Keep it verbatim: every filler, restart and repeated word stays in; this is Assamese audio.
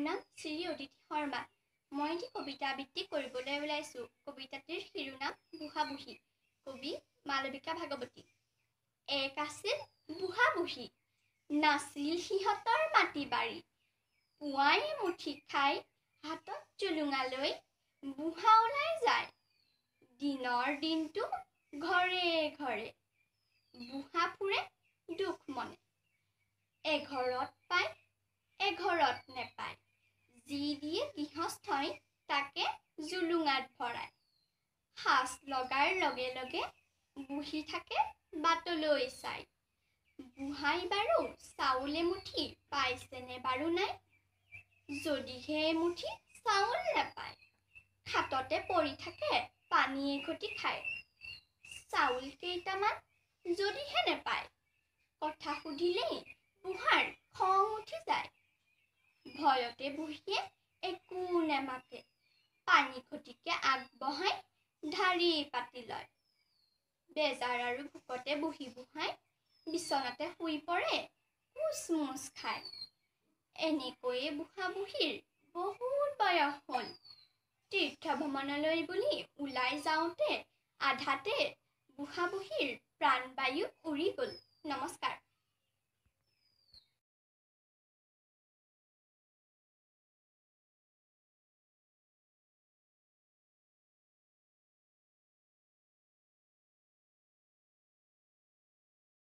নাম শ্ৰী অদিতি শৰ্মা। মই এটি কবিতা আবৃত্তি কৰিবলৈ ওলাইছোঁ। কবিতাটিৰ শিৰোনাম বুঢ়া বুঢ়ী। কবি মালবিকা ভাগৱতী। এক আছিল বুঢ়া বুঢ়ী, নাছিল সিহঁতৰ মাটি বাৰী। পুৱাই মুঠি খাই হাতত জুলুঙা লৈ বুঢ়া ওলাই যায়। দিনৰ দিনটো ঘৰে ঘৰে বুঢ়া ফুৰে দুখ মনে। এঘৰত পায় এঘৰত নেপায়, যি দিয়ে গৃহস্থই তাকে জুলুঙাত ভৰাই। সাজ লগাৰ লগে লগে বুঢ়ী থাকে বাটলৈ চাই। বুঢ়াই বাৰু চাউল এমুঠি পাইছেনে বাৰু নাই? যদিহে এমুঠি চাউল নেপায়, খাটতে পৰি থাকে পানী এঘটি খায়। চাউল কেইটামান যদিহে নেপায়, কথা সুধিলেই বুঢ়াৰ খং উঠি যায়। ভয়তে বুঢ়ীয়ে একো নেমাতে, পানী ঘটিকে আগবঢ়াই ঢাৰি পাতি লয়। বেজাৰ আৰু ভোকতে বুঢ়ী বুঢ়াই বিচনাতে শুই পৰে কোচ মোচ খাই। এনেকৈয়ে বুঢ়া বুঢ়ীৰ বহুত বয়স হ'ল। তীৰ্থ ভ্ৰমণলৈ বুলি ওলাই যাওঁতে আধাতে বুঢ়া বুঢ়ীৰ প্ৰাণবায়ু উৰি গ'ল। নমস্কাৰ।